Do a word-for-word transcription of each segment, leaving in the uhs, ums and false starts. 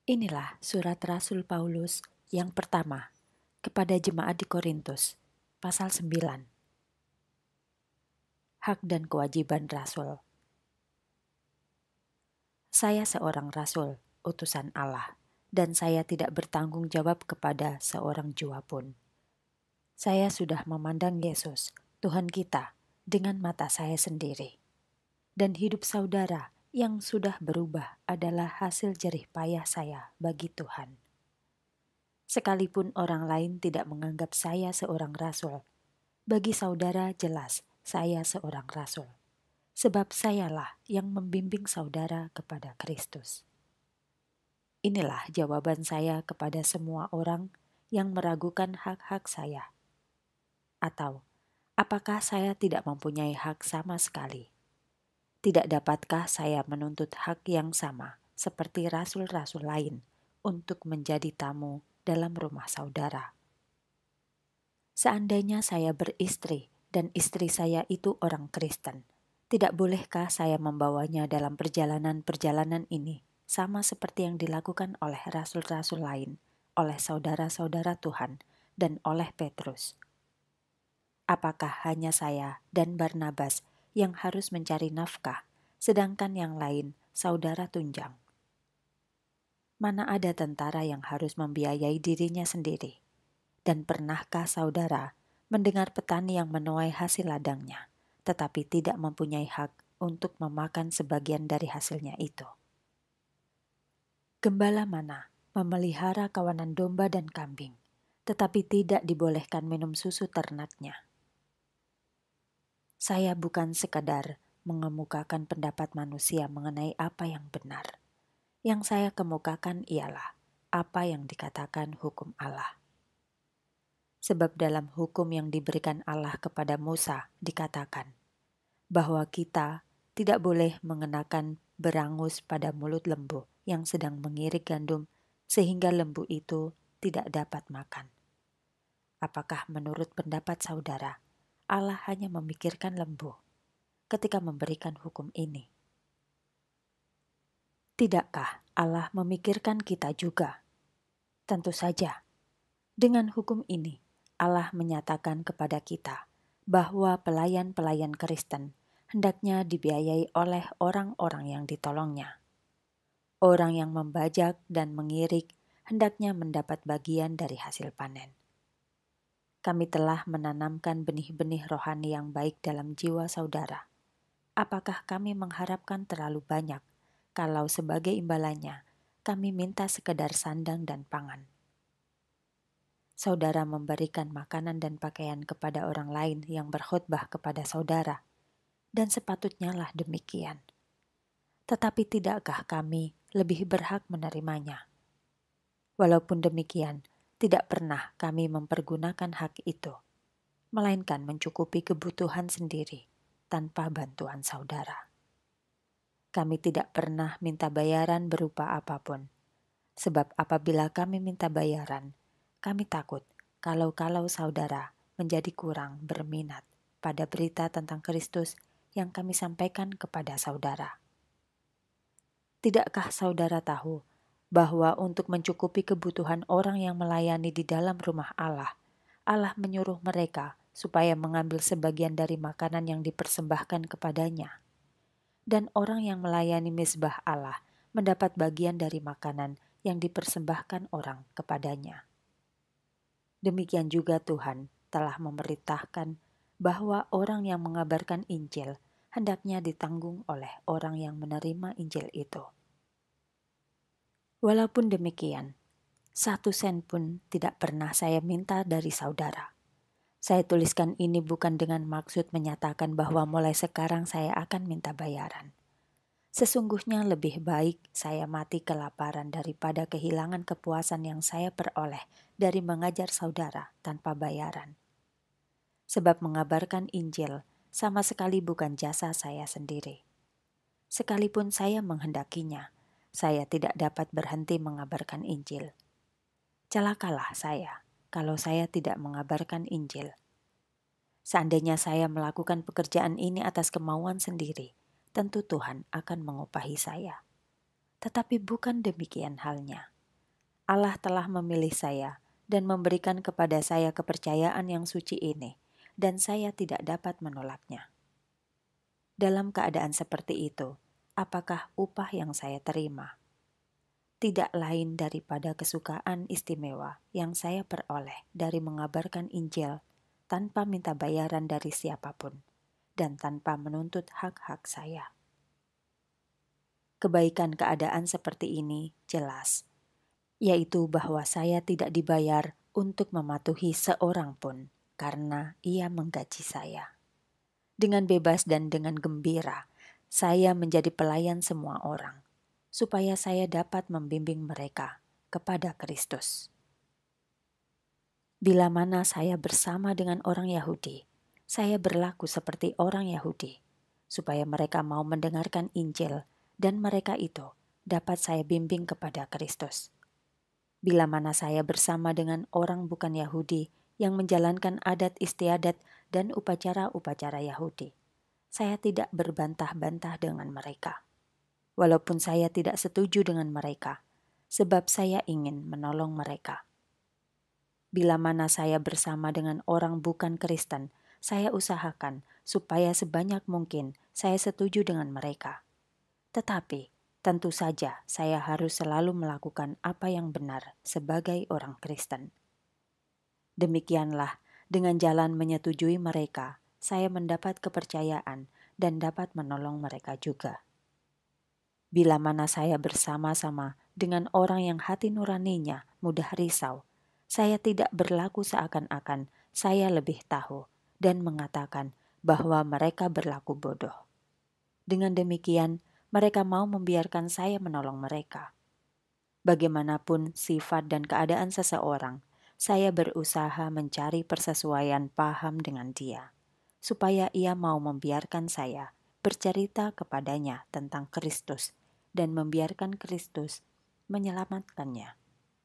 Inilah surat Rasul Paulus yang pertama kepada jemaat di Korintus, pasal sembilan. Hak dan kewajiban Rasul. Saya seorang Rasul, utusan Allah, dan saya tidak bertanggung jawab kepada seorang jua pun. Saya sudah memandang Yesus, Tuhan kita, dengan mata saya sendiri. Dan hidup saudara yang sudah berubah adalah hasil jerih payah saya bagi Tuhan. Sekalipun orang lain tidak menganggap saya seorang rasul, bagi saudara jelas saya seorang rasul, sebab sayalah yang membimbing saudara kepada Kristus. Inilah jawaban saya kepada semua orang yang meragukan hak-hak saya. Atau, apakah saya tidak mempunyai hak sama sekali? Tidak dapatkah saya menuntut hak yang sama seperti rasul-rasul lain untuk menjadi tamu dalam rumah saudara? Seandainya saya beristri dan istri saya itu orang Kristen, tidak bolehkah saya membawanya dalam perjalanan-perjalanan ini sama seperti yang dilakukan oleh rasul-rasul lain, oleh saudara-saudara Tuhan, dan oleh Petrus? Apakah hanya saya dan Barnabas yang harus mencari nafkah, sedangkan yang lain saudara tunjang? Mana ada tentara yang harus membiayai dirinya sendiri? Dan pernahkah saudara mendengar petani yang menuai hasil ladangnya, tetapi tidak mempunyai hak untuk memakan sebagian dari hasilnya itu? Gembala mana memelihara kawanan domba dan kambing, tetapi tidak dibolehkan minum susu ternaknya? Saya bukan sekadar mengemukakan pendapat manusia mengenai apa yang benar. Yang saya kemukakan ialah apa yang dikatakan hukum Allah. Sebab dalam hukum yang diberikan Allah kepada Musa dikatakan bahwa kita tidak boleh mengenakan berangus pada mulut lembu yang sedang mengirik gandum sehingga lembu itu tidak dapat makan. Apakah menurut pendapat saudara, Allah hanya memikirkan lembu ketika memberikan hukum ini? Tidakkah Allah memikirkan kita juga? Tentu saja. Dengan hukum ini, Allah menyatakan kepada kita bahwa pelayan-pelayan Kristen hendaknya dibiayai oleh orang-orang yang ditolongnya. Orang yang membajak dan mengirik hendaknya mendapat bagian dari hasil panen. Kami telah menanamkan benih-benih rohani yang baik dalam jiwa saudara. Apakah kami mengharapkan terlalu banyak kalau sebagai imbalannya kami minta sekedar sandang dan pangan? Saudara memberikan makanan dan pakaian kepada orang lain yang berkhotbah kepada saudara, dan sepatutnya lah demikian. Tetapi tidakkah kami lebih berhak menerimanya? Walaupun demikian, tidak pernah kami mempergunakan hak itu, melainkan mencukupi kebutuhan sendiri tanpa bantuan saudara. Kami tidak pernah minta bayaran berupa apapun, sebab apabila kami minta bayaran, kami takut kalau-kalau saudara menjadi kurang berminat pada berita tentang Kristus yang kami sampaikan kepada saudara. Tidakkah saudara tahu bahwa untuk mencukupi kebutuhan orang yang melayani di dalam rumah Allah, Allah menyuruh mereka supaya mengambil sebagian dari makanan yang dipersembahkan kepadanya? Dan orang yang melayani mezbah Allah mendapat bagian dari makanan yang dipersembahkan orang kepadanya. Demikian juga Tuhan telah memerintahkan bahwa orang yang mengabarkan Injil hendaknya ditanggung oleh orang yang menerima Injil itu. Walaupun demikian, satu sen pun tidak pernah saya minta dari saudara. Saya tuliskan ini bukan dengan maksud menyatakan bahwa mulai sekarang saya akan minta bayaran. Sesungguhnya lebih baik saya mati kelaparan daripada kehilangan kepuasan yang saya peroleh dari mengajar saudara tanpa bayaran. Sebab mengabarkan Injil sama sekali bukan jasa saya sendiri. Sekalipun saya menghendakinya, saya tidak dapat berhenti mengabarkan Injil. Celakalah saya kalau saya tidak mengabarkan Injil. Seandainya saya melakukan pekerjaan ini atas kemauan sendiri, tentu Tuhan akan mengupahi saya. Tetapi bukan demikian halnya. Allah telah memilih saya dan memberikan kepada saya kepercayaan yang suci ini, dan saya tidak dapat menolaknya. Dalam keadaan seperti itu, apakah upah yang saya terima? Tidak lain daripada kesukaan istimewa yang saya peroleh dari mengabarkan Injil tanpa minta bayaran dari siapapun dan tanpa menuntut hak-hak saya. Kebaikan keadaan seperti ini jelas, yaitu bahwa saya tidak dibayar untuk mematuhi seorang pun karena ia menggaji saya. Dengan bebas dan dengan gembira, saya menjadi pelayan semua orang, supaya saya dapat membimbing mereka kepada Kristus. Bila mana saya bersama dengan orang Yahudi, saya berlaku seperti orang Yahudi, supaya mereka mau mendengarkan Injil dan mereka itu dapat saya bimbing kepada Kristus. Bila mana saya bersama dengan orang bukan Yahudi yang menjalankan adat istiadat dan upacara-upacara Yahudi, saya tidak berbantah-bantah dengan mereka. Walaupun saya tidak setuju dengan mereka, sebab saya ingin menolong mereka. Bila mana saya bersama dengan orang bukan Kristen, saya usahakan supaya sebanyak mungkin saya setuju dengan mereka. Tetapi, tentu saja saya harus selalu melakukan apa yang benar sebagai orang Kristen. Demikianlah, dengan jalan menyetujui mereka, saya mendapat kepercayaan dan dapat menolong mereka juga. Bila mana saya bersama-sama dengan orang yang hati nuraninya mudah risau, saya tidak berlaku seakan-akan saya lebih tahu dan mengatakan bahwa mereka berlaku bodoh. Dengan demikian, mereka mau membiarkan saya menolong mereka. Bagaimanapun sifat dan keadaan seseorang, saya berusaha mencari persesuaian paham dengan dia, supaya ia mau membiarkan saya bercerita kepadanya tentang Kristus dan membiarkan Kristus menyelamatkannya.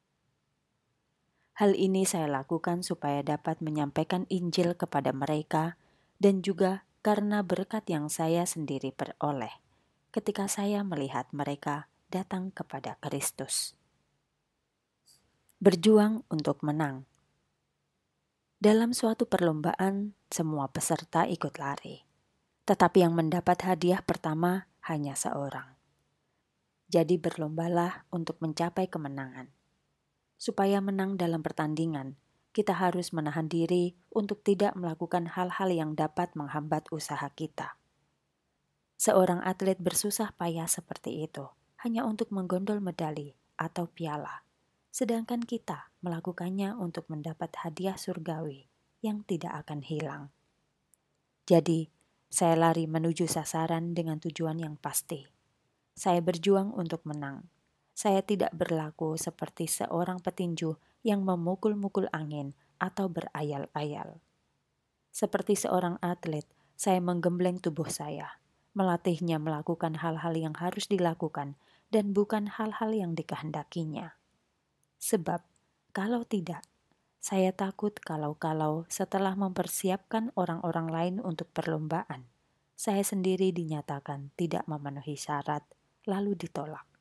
Hal ini saya lakukan supaya dapat menyampaikan Injil kepada mereka dan juga karena berkat yang saya sendiri peroleh ketika saya melihat mereka datang kepada Kristus. Berjuang untuk menang. Dalam suatu perlombaan, semua peserta ikut lari, tetapi yang mendapat hadiah pertama hanya seorang. Jadi berlombalah untuk mencapai kemenangan. Supaya menang dalam pertandingan, kita harus menahan diri untuk tidak melakukan hal-hal yang dapat menghambat usaha kita. Seorang atlet bersusah payah seperti itu hanya untuk menggondol medali atau piala, sedangkan kita melakukannya untuk mendapat hadiah surgawi yang tidak akan hilang. Jadi, saya lari menuju sasaran dengan tujuan yang pasti. Saya berjuang untuk menang. Saya tidak berlaku seperti seorang petinju yang memukul-mukul angin atau berayal-ayal. Seperti seorang atlet, saya menggembleng tubuh saya, melatihnya melakukan hal-hal yang harus dilakukan dan bukan hal-hal yang dikehendakinya. Sebab, kalau tidak, saya takut kalau-kalau setelah mempersiapkan orang-orang lain untuk perlombaan, saya sendiri dinyatakan tidak memenuhi syarat, lalu ditolak.